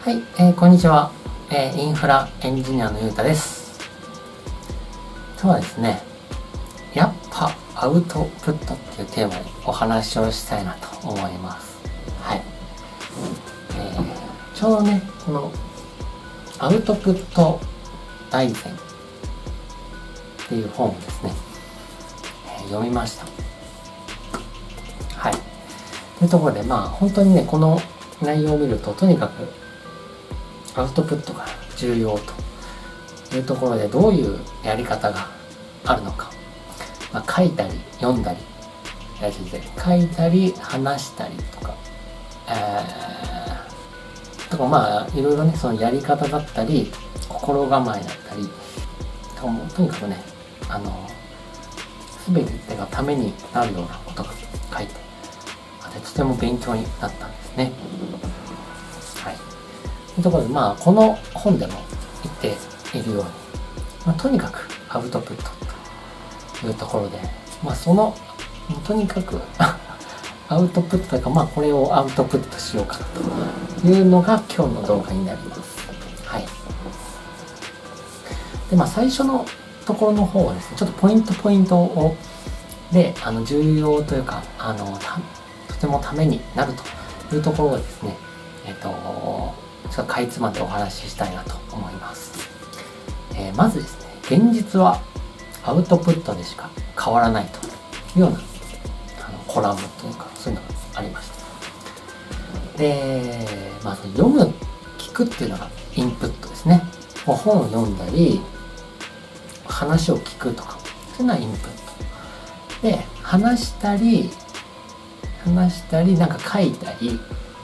はい、こんにちは、インフラエンジニアのゆうたです。今日はですね、やっぱアウトプットっていうテーマでお話をしたいなと思います。はい、ちょうどね、このアウトプット大全っていう本をですね、読みました。はい。というところで、本当にね、この内容を見ると、とにかくアウトプットが重要というところで、どういうやり方があるのか、書いたり読んだり書いたり話したりとか、いろいろね、そのやり方だったり心構えだったりもうとにかくね、全てがためになるようなことが書いてとても勉強になったんですね。はい。というところで、この本でも言っているように、とにかくアウトプットというところで、とにかくアウトプットというか、これをアウトプットしようかというのが今日の動画になります。はい。で、最初のところの方はですね、ちょっとポイントをで重要というかとてもためになるというところをですね、ちょっとかいつまんでお話ししたいなと思います。まずですね、現実はアウトプットでしか変わらないというようなコラムというか、そういうのがありました。で、読む、聞くっていうのがインプットですね。本を読んだり話を聞くとか、そういうのはインプットで、話したりなんか書いたり、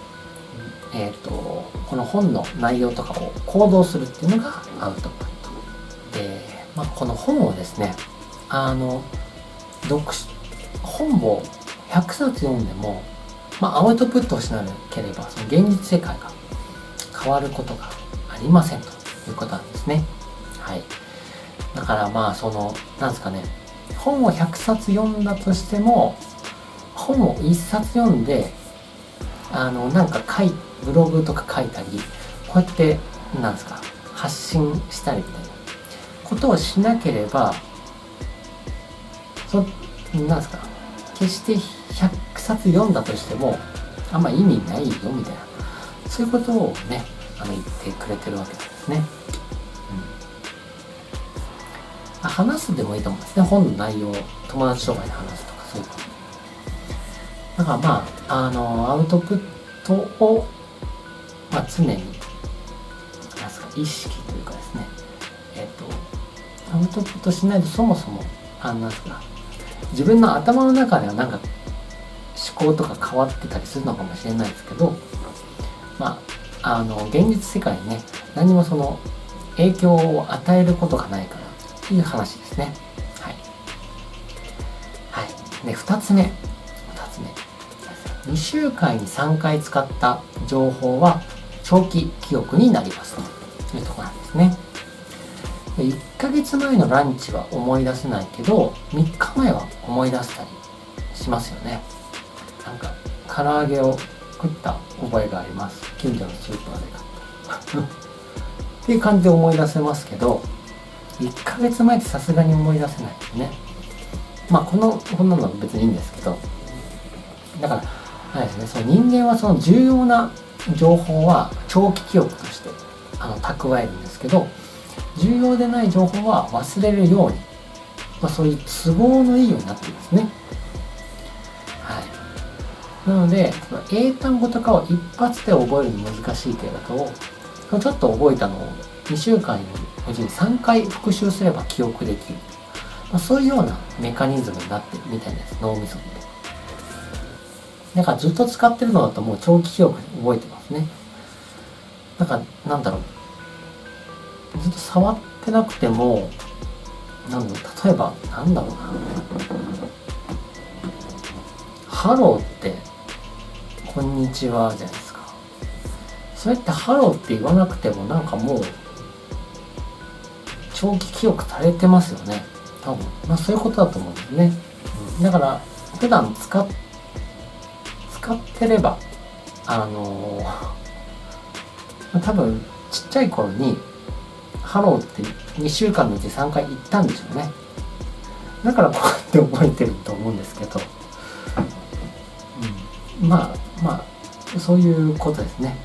この本の内容とかを行動するっていうのがアウトプットで、この本をですね、本を100冊読んでも、アウトプットをしなければその現実世界が変わることがありませんということなんですね。はい。だからなんですかね、本を100冊読んだとしても、本を1冊読んでブログとか書いたり、こうやって発信したりみたいなことをしなければ、決して100冊読んだとしてもあんま意味ないよみたいな、そういうことをね言ってくれてるわけなんですね。話すでもいいと思うんですね。本の内容を友達とかに話すとか、そういうこと。だからアウトプットを常に意識というかですね、アウトプットしないと、そもそも自分の頭の中では思考とか変わってたりするのかもしれないですけど、現実世界にね、何もその影響を与えることがないからという話ですね。はい。はい。で、2つ目。2週間に3回使った情報は長期記憶になりますというところなんですね。1ヶ月前のランチは思い出せないけど、3日前は思い出せたりしますよね。唐揚げを食った覚えがあります。近所のスーパーで買ったっていう感じで思い出せますけど、1ヶ月前ってさすがに思い出せないですね。こんなのは別にいいんですけど、だからですね、その人間はその重要な情報は長期記憶として蓄えるんですけど、重要でない情報は忘れるように、そういう都合のいいようになってるんですね。はい。なので英単語とかを一発で覚えるの難しいけれど、ちょっと覚えたのを2週間のうちに3回復習すれば記憶できる、そういうようなメカニズムになってるみたいです、脳みそって。だからずっと使ってるのだともう長期記憶で覚えてますね。だからずっと触ってなくても、例えばハローってこんにちはじゃないですか。それってハローって言わなくてももう長期記憶されてますよね、多分。そういうことだと思うんですね。だから普段使ってれば多分ちっちゃい頃にハローって2週間のうち3回行ったんでしょうね。だからこうやって覚えてると思うんですけど、まあそういうことですね。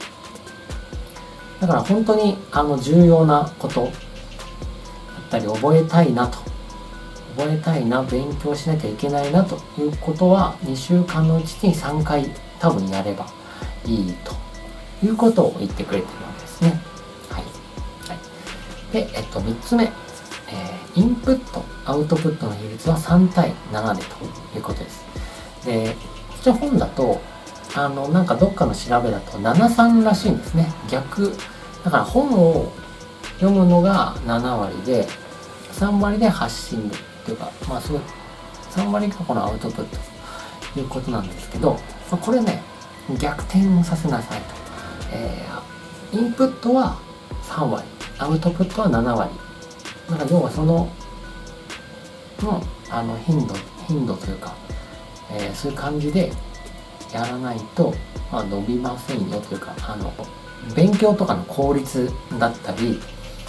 だから本当に重要なことだったり、覚えたいな、勉強しなきゃいけないなということは2週間のうちに3回多分やればいいということを言ってくれてるわけですね。はい。で、3つ目、インプット、アウトプットの比率は3対7でということです。で、こっちの本だと、なんかどっかの調べだと73らしいんですね。逆。だから本を読むのが7割で、3割で発信というか、すごい、3割がこのアウトプットということなんですけど、これね、逆転させなさいと。インプットは3割、アウトプットは7割。だから要はその頻度というか、そういう感じでやらないと、伸びませんよというか、勉強とかの効率だったり、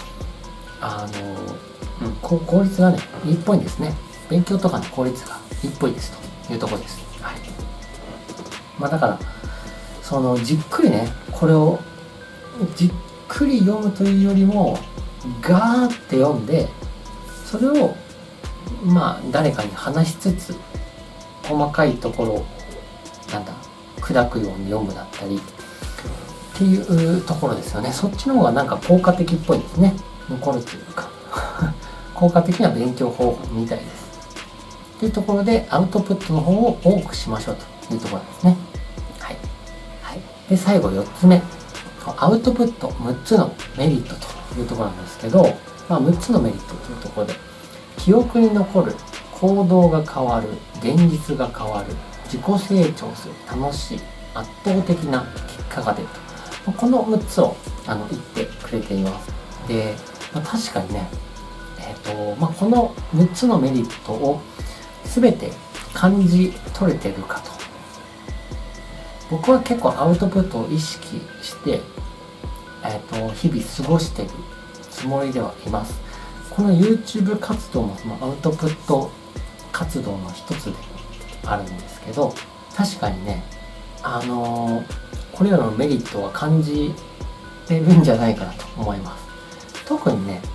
効率がね、いいっぽいんですね。勉強とかの効率がいいっぽいですというところです。はい。だから、じっくりね、これをじっくり読むというよりも、ガーって読んで、それを誰かに話しつつ、細かいところを砕くように読むだったりっていうところですよね。そっちの方がなんか効果的っぽいですね。残るというか効果的な勉強方法みたいです。というところでアウトプットの方を多くしましょうというところですね。はい。で、最後4つ目。アウトプット6つのメリットというところなんですけど、6つのメリットというところで、記憶に残る、行動が変わる、現実が変わる、自己成長する、楽しい、圧倒的な結果が出ると。この6つを言ってくれています。で、確かにね、この6つのメリットを全て感じ取れてるかと。僕は結構アウトプットを意識して、日々過ごしているつもりではいます。この YouTube 活動もそのアウトプット活動の一つであるんですけど、確かにね、これらのメリットは感じてるんじゃないかなと思います。特にね、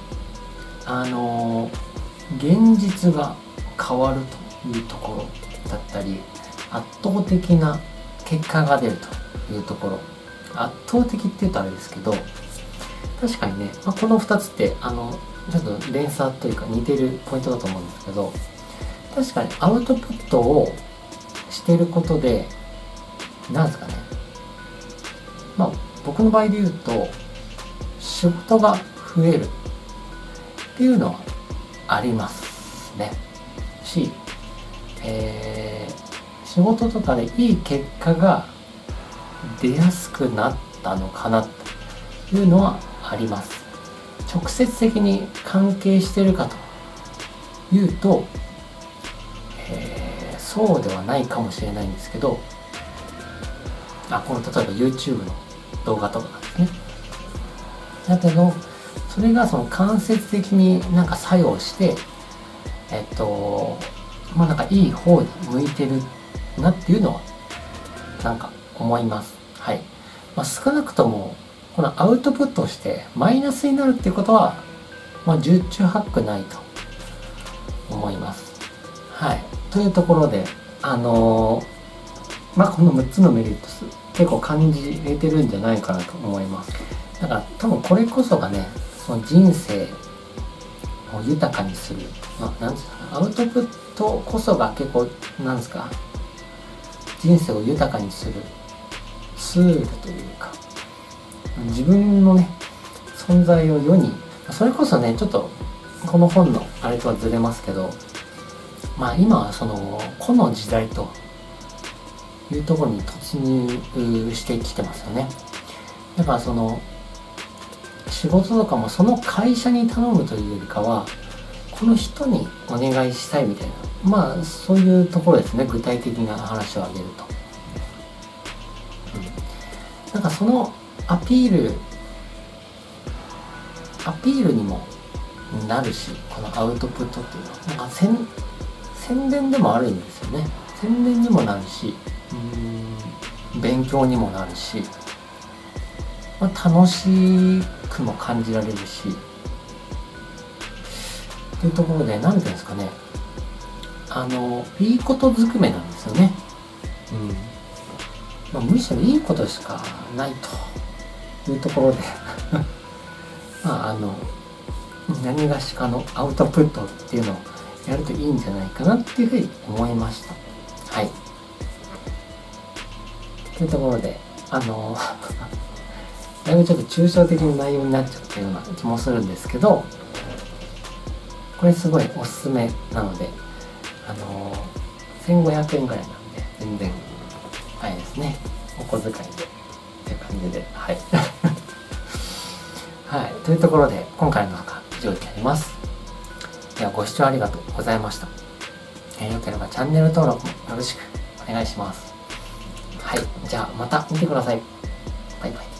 現実が変わるというところだったり、圧倒的な結果が出るというところ。圧倒的って言うとあれですけど、確かにね、この2つってちょっと連鎖というか似てるポイントだと思うんですけど、確かにアウトプットをしていることで、なんですかね、僕の場合で言うと仕事が増えるっていうのはありますね。仕事とかでいい結果が出やすくなったのかなというのはあります。直接的に関係しているかというと、そうではないかもしれないんですけど、この例えば YouTube の動画とかですね。だけど、それがその間接的になんか作用して、なんかいい方に向いてるなっていうのはなんか思います。はい。少なくともこのアウトプットをしてマイナスになるっていうことは十中八九ないと思います。はい。というところでこの6つのメリット結構感じれてるんじゃないかなと思います。だから多分これこそがね、その人生を豊かにする、なんですか、アウトプットこそが結構なんですか、人生を豊かにするツールというか、自分のね存在を世に、それこそねちょっとこの本のあれとはずれますけど、今はその個の時代というところに突入してきてますよね。だからその仕事とかもその会社に頼むというよりかは、この人にお願いしたいみたいな、そういうところですね。具体的な話を挙げると、なんかそのアピールにもなるし、このアウトプットっていうのはなんか宣伝でもあるんですよね。宣伝にもなるし、勉強にもなるし、楽しくも感じられるしっていうところで、なんていうんですかね、いいことずくめなんですよね。むしろいいことしかないというところで何がしかのアウトプットっていうのをやるといいんじゃないかなっていうふうに思いました。はい。というところで、だいぶちょっと抽象的な内容になっちゃったような気もするんですけど、これすごいおすすめなので、1500円ぐらいなんで、全然、あれですね、お小遣いでっていう感じで、はい。はい。というところで、今回の動画、以上になります。では、ご視聴ありがとうございました。よければチャンネル登録もよろしくお願いします。はい。じゃあ、また見てください。バイバイ。